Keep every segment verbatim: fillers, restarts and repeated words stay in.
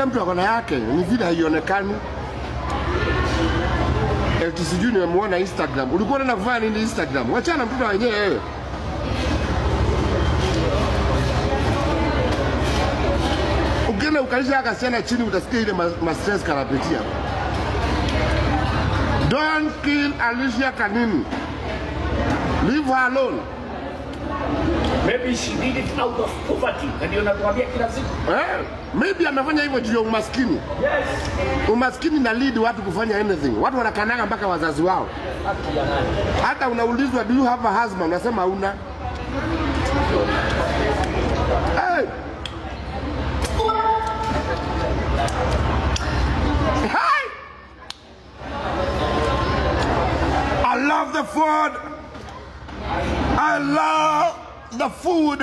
kila mtu akona yake, ni vile haionekani. Eti sijui nimemuona Instagram. Ulikuwa unaenda kufanya nini Instagram? Wachana mtoto wenyewe wewe. Ukienda ukalisha akasiana chini utasikia ile ma stress kanapitia. Don't kill Alicia Kanini. Leave her alone. Maybe she did it out of poverty. Ndio nakwambia kila siku. Eh? Maybe amefanya hivyo juu ya umaskini. Yes. Umaskini na lead watu kufanya anything. Watu wanakananga mpaka wazazi wao. Hata unaulizwa do you have a husband? Unasema huna. Hey. Hi. I love the food. I love the food.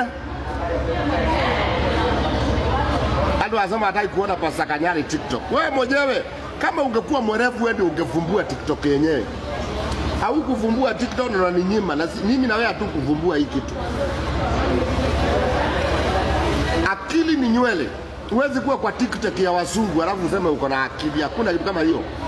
Hadi wasema hataki kuona Pastor Kanyari TikTok. Wewe mwenyewe kama ungekuwa mwerevu wewe ungevumbua TikTok yenyewe. Haukuvumbua TikTok na unaninyima na mimi na wewe hatu kuvumbua hii kitu. Akili ni nywele. Huwezi kuwa kwa TikTok ya wazungu alafu useme uko na akili. Hakuna kitu kama hiyo.